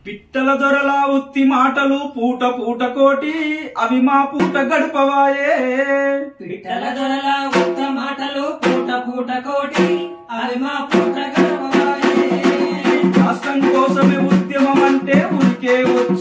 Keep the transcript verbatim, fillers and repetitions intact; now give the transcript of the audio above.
పిట్టల దొరలా ఉత్తి మాటలు పూట పూట కోటి అవి మా పూట గడపవాయే పిట్టల దొరలా ఉత్త మాటలు పూట పూట కోటి అవి మా పూట గడపవాయే రాష్ట్రం కోసమే ఉద్యమం అంటే ఉరికే